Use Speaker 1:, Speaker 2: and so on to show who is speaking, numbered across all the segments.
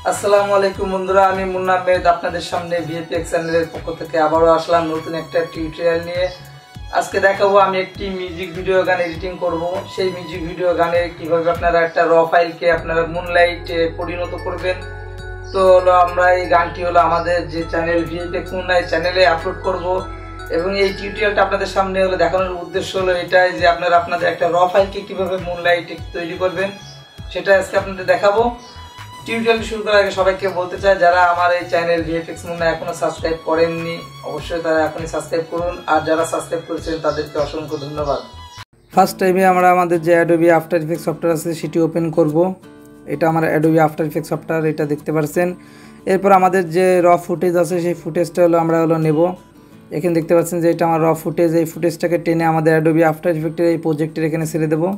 Speaker 1: আসসালামু আলাইকুম বন্ধুরা, আমি মুন্না আহমেদ আপনাদের সামনে ভিএফএক্স চ্যানেলের পক্ষ থেকে আবারও আসলাম নতুন একটা টিউটোরিয়াল নিয়ে। আজকে দেখাবো আমি একটি মিউজিক ভিডিও গান এডিটিং করব। সেই মিউজিক ভিডিও গানে কিভাবে আপনারা একটা র ফাইলকে আপনারা মুনলাইটে পরিণত করবেন। তো হলো আমরা এই গানটি হলো আমাদের যে চ্যানেল ভিএফএক্স মুন্না চ্যানেলে আপলোড করব এবং এই টিউটোরিয়ালটা আপনাদের সামনে হলো দেখানোর উদ্দেশ্য হলো এটাই যে আপনারা আপনাদের একটা র ফাইলকে কিভাবে মুনলাইটে তৈরি করবেন সেটা আজকে আপনাদের দেখাবো। টিউটোরিয়াল শুরু করার আগে সবাইকে বলতে চাই, যারা আমার এই চ্যানেল ভিএফএক্স মুন্না এখনো সাবস্ক্রাইব করেননি অবশ্যই তারা এখনই সাবস্ক্রাইব করুন, আর যারা সাবস্ক্রাইব করেছেন তাদেরকে অসংখ্য ধন্যবাদ। ফার্স্ট টাইমে আমরা আমাদের যে অ্যাডোবি আফটার ইফেক্টস সফটওয়্যার আছে সেটি ওপেন করব। এটা আমার অ্যাডোবি আফটার ইফেক্টস সফটওয়্যার, এটা দেখতে পাচ্ছেন। এরপর আমাদের যে র ফুটেজ আছে সেই ফুটেজটা আমরা নেব। এখানে দেখতে পাচ্ছেন যে এটা আমার র ফুটেজ, এই ফুটেজটাকে টেনে আমাদের অ্যাডোবি আফটার ইফেক্টের এই প্রজেক্টের এখানে ছেড়ে দেব।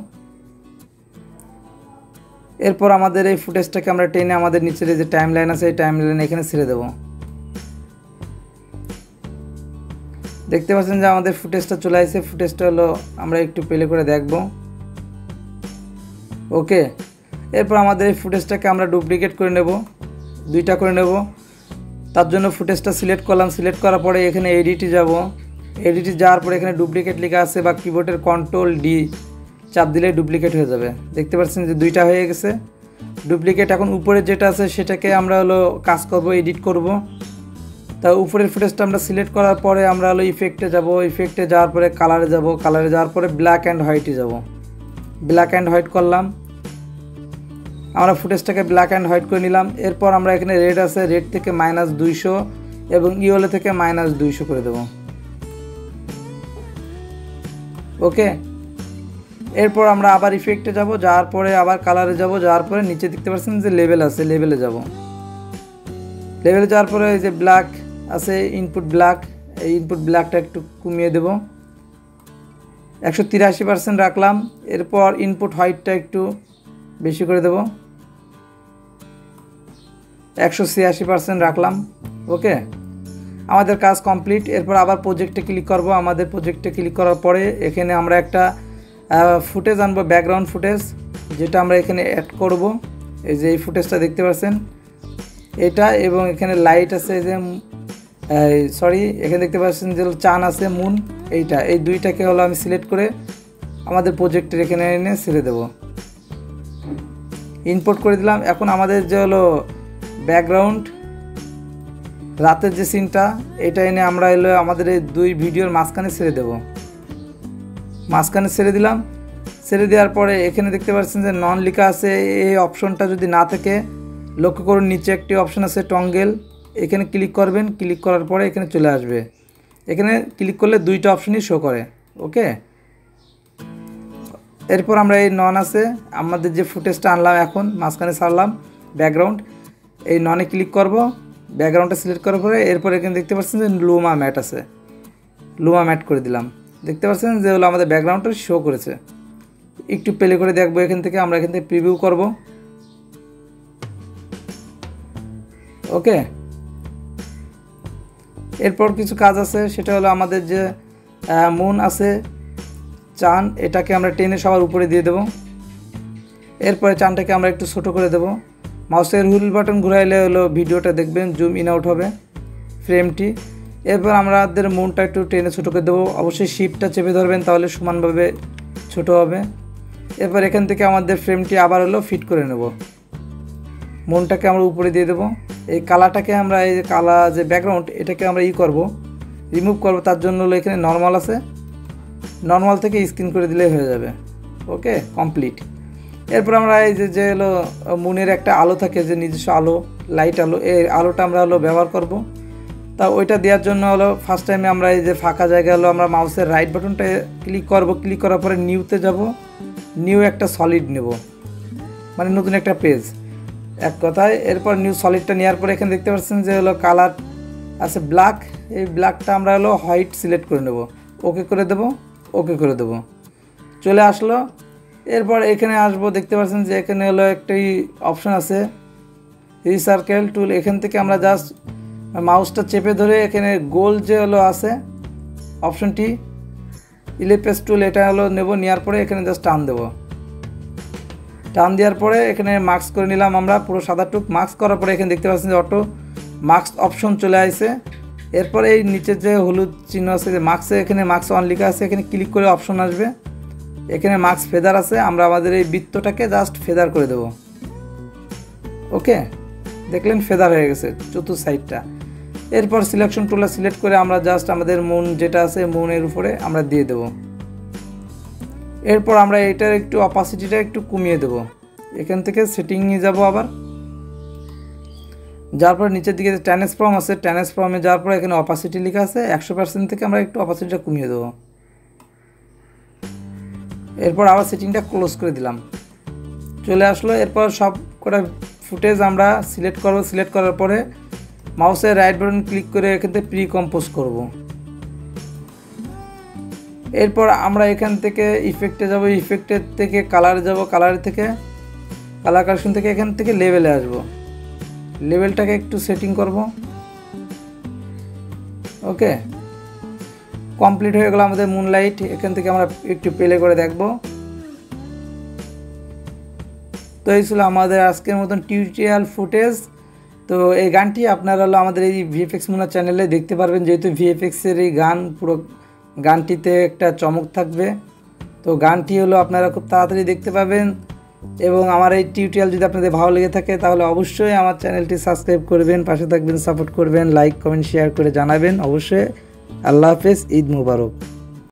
Speaker 1: এরপর আমাদের এই ফুটেজটাকে আমরা টেনে আমাদের নিচের যে টাইম লাইন আছে এই টাইম লাইনে এখানে ছেড়ে দেব। দেখতে পাচ্ছেন যে আমাদের ফুটেজটা চলে আসছে। ফুটেজটা আমরা একটু প্লে করে দেখব। ওকে, এরপর আমাদের এই ফুটেজটাকে আমরা ডুপ্লিকেট করে নেব, দুইটা করে নেব। তার জন্য ফুটেজটা সিলেক্ট করলাম, সিলেক্ট করার পরে এখানে এডিটে যাব। এডিটে যাওয়ার পরে এখানে ডুপ্লিকেট লেখা আছে বা কিবোর্ডের কন্ট্রোল ডি চাপ দিলে ডুপ্লিকেট হয়ে যাবে। দেখতে পাচ্ছেন যে দুইটা হয়ে গেছে ডুপ্লিকেট। এখন উপরে যেটা আছে সেটাকে আমরা কাজ করব, এডিট করব। তা উপরের ফুটেজটা আমরা সিলেক্ট করার পরে আমরা ইফেক্টে যাব। ইফেক্টে যাওয়ার পরে কালারে যাব, কালারে যাওয়ার পরে ব্ল্যাক অ্যান্ড হোয়াইটে যাব। ব্ল্যাক অ্যান্ড হোয়াইট করলাম, আমরা ফুটেজটাকে ব্ল্যাক অ্যান্ড হোয়াইট করে নিলাম। এরপর আমরা এখানে রেড আছে, রেড থেকে -200 এবং ইয়েলো থেকে -200 করে দেব। ওকে, এরপর আমরা আবার ইফেক্টে যাব, যাওয়ার পরে আবার কালারে যাব, যাওয়ার পরে নিচে দেখতে পাচ্ছেন যে লেভেল আছে, লেভেলে যাব। লেভেলে যাওয়ার পরে এই যে ব্ল্যাক আছে, ইনপুট ব্ল্যাক, এই ইনপুট ব্ল্যাকটা একটু কমিয়ে দেব, 183% রাখলাম। এরপর ইনপুট হোয়াইটটা একটু বেশি করে দেব, 186% রাখলাম। ওকে, আমাদের কাজ কমপ্লিট। এরপর আবার প্রজেক্টে ক্লিক করব। আমাদের প্রজেক্টে ক্লিক করার পরে এখানে আমরা একটা ফুটেজ আনবো, ব্যাকগ্রাউন্ড ফুটেজ, যেটা আমরা এখানে অ্যাড করব। এই যে এই ফুটেজটা দেখতে পাচ্ছেন এটা, এবং এখানে লাইট আছে, এই যে এখানে দেখতে পাচ্ছেন যে চান আছে, মুন, এইটা, এই দুইটাকে আমি সিলেক্ট করে আমাদের প্রজেক্টের এখানে এনে ছেড়ে দেব। ইনপুট করে দিলাম। এখন আমাদের যে ব্যাকগ্রাউন্ড রাতের যে সিনটা, এটা এনে আমরা আমাদের এই দুই ভিডিওর মাঝখানে ছেড়ে দেব। মাঝখানে ছেড়ে দিলাম। ছেড়ে দেওয়ার পরে এখানে দেখতে পাচ্ছেন যে নন লেখা আছে, এই অপশনটা যদি না থাকে লক্ষ্য করুন নিচে একটি অপশন আছে টঙ্গেল, এখানে ক্লিক করবেন। ক্লিক করার পরে এখানে চলে আসবে। এখানে ক্লিক করলে দুইটা অপশনই শো করে। ওকে, এরপর আমরা এই নন আছে, আমাদের যে ফুটেজটা আনলাম এখন মাঝখানে ছাড়লাম ব্যাকগ্রাউন্ড, এই ননে ক্লিক করব। ব্যাকগ্রাউন্ডটা সিলেক্ট করার পরে এরপর এখানে দেখতে পাচ্ছেন যে লুমা ম্যাট আছে, লুমা ম্যাট করে দিলাম। দেখতে পাচ্ছেন যে আমাদের ব্যাকগ্রাউন্ডটা শো করেছে। একটু প্লে করে দেখবো এখান থেকে, আমরা এখান থেকে প্রিভিউ করব। ওকে, এরপর কিছু কাজ আছে, সেটা হলো আমাদের যে মুন আছে, চান, এটাকে আমরা টেনে সবার উপরে দিয়ে দেব। এরপরে চানটাকে আমরা একটু ছোটো করে দেব। মাউসের হুইল বাটন ঘুরাইলে ভিডিওটা দেখবেন জুম ইন আউট হবে ফ্রেমটি। এরপর আমাদের মুনটা একটু টেনে ছোটো করে দেবো। অবশ্যই শিফটটা চেপে ধরবেন, তাহলে সমানভাবে ছোট হবে। এরপর এখান থেকে আমাদের ফ্রেমটি আবার ফিট করে নেব। মুনটাকে আমরা উপরে দিয়ে দেবো। এই কালারটাকে আমরা, এই যে কালার যে ব্যাকগ্রাউন্ড, এটাকে আমরা রিমুভ করব। তার জন্য এখানে নর্মাল আছে, নর্মাল থেকে স্ক্রিন করে দিলেই হয়ে যাবে। Okay, complete. এরপর আমরা এই যে মুনের একটা আলো থাকে, যে নিজস্ব আলো, লাইট আলো, এই আলোটা আমরা ব্যবহার করব। তা ওইটা দেওয়ার জন্য ফার্স্ট টাইমে আমরা এই যে ফাঁকা জায়গা আমরা মাউসের রাইট বাটনটা ক্লিক করব। ক্লিক করার পরে নিউতে যাব, নিউ একটা সলিড নেব, মানে নতুন একটা পেজ এক কথায়। এরপর নিউ সলিডটা নেওয়ার পরে এখানে দেখতে পাচ্ছেন যে কালার আছে ব্ল্যাক, এই ব্ল্যাকটা আমরা হোয়াইট সিলেক্ট করে নেব। ওকে করে দেব, ওকে করে দেব, চলে আসলো। এরপর এখানে আসবো, দেখতে পাচ্ছেন যে এখানে একটি অপশন আছে রিসার্কেল টুল, এখান থেকে আমরা জাস্ট মাউসটা চেপে ধরে এখানে গোল যে আছে অপশনটি ইলেপেস টুল, এটা নেব। নেওয়ার পরে এখানে জাস্ট টান দেবো। টান দেওয়ার পরে এখানে মার্কস করে নিলাম আমরা পুরো সাদা টুক। মার্কস করার পরে এখানে দেখতে পাচ্ছেন যে অটো মার্কস অপশন চলে আসছে। এরপরে এই নিচে যে হলুদ চিহ্ন আছে যে মার্কসে, এখানে মার্কস অন লেখা আছে, এখানে ক্লিক করে অপশন আসবে। এখানে মার্কস ফেদার আছে, আমরা আমাদের এই বৃত্তটাকে জাস্ট ফেদার করে দেব। ওকে, দেখলেন ফেদার হয়ে গেছে চতুর্থ সাইডটা। এরপর সিলেকশন টুলটা সিলেক্ট করে আমরা জাস্ট আমাদের মুন যেটা আছে মুনের উপরে আমরা দিয়ে দেব। এরপর আমরা এটার একটু অপাসিটিটা একটু কমিয়ে দেব। এখান থেকে সেটিং নিয়ে যাব আবার, যার পরে নিচের দিকে ট্রান্সফর্ম আছে, ট্রান্সফর্মে যাওয়ার পরে এখানে অপাসিটি লেখা আছে 100% থেকে আমরা একটু অপাসিটিটা কমিয়ে দেবো। এরপর আবার সেটিংটা ক্লোজ করে দিলাম, চলে আসলো। এরপর সব কটা ফুটেজ আমরা সিলেক্ট করব। সিলেক্ট করার পরে মাউসের রাইট বাটন ক্লিক করে এখান থেকে প্রি কম্পোজ করব। এরপর আমরা এখান থেকে ইফেক্টে যাব, ইফেক্টের থেকে কালারে যাব, কালার থেকে কালার কালেকশন থেকে এখান থেকে লেভেলে আসব, লেভেলটাকে একটু সেটিং করব। ওকে, কমপ্লিট হয়ে গেল আমাদের মুনলাইট। এখান থেকে আমরা একটু প্লে করে দেখব। তো এই ছিল আমাদের আজকের মতন টিউটোরিয়াল ফুটেজ। তো এই গানটি আপনারা হলো আমাদের এই ভিএফএক্স মুনা চ্যানেলে দেখতে পারবেন, যেহেতু ভিএফএক্সের এই গান, পুরো গানটিতে একটা চমক থাকবে। তো গানটি হলো আপনারা খুব তাড়াতাড়ি দেখতে পাবেন। এবং আমার এই টিউটোরিয়াল যদি আপনাদের ভালো লেগে থাকে তাহলে অবশ্যই আমার চ্যানেলটি সাবস্ক্রাইব করবেন, পাশে থাকবেন, সাপোর্ট করবেন, লাইক কমেন্ট শেয়ার করে জানাবেন অবশ্যই। আল্লাহ হাফেজ, ঈদ মুবারক।